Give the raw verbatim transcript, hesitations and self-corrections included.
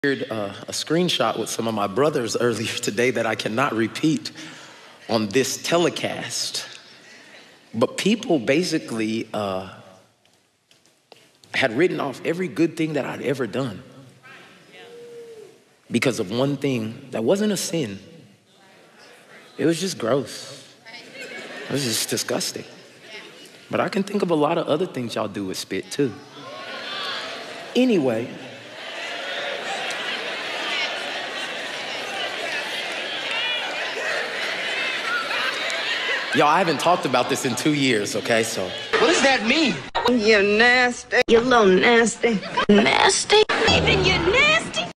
Uh, a screenshot with some of my brothers earlier today that I cannot repeat on this telecast. But people basically uh, had written off every good thing that I'd ever done because of one thing that wasn't a sin. It was just gross. It was just disgusting. But I can think of a lot of other things y'all do with spit too. Anyway, y'all, I haven't talked about this in two years, okay, so. What does that mean? You're nasty. You're a little nasty. Nasty? Even you're nasty.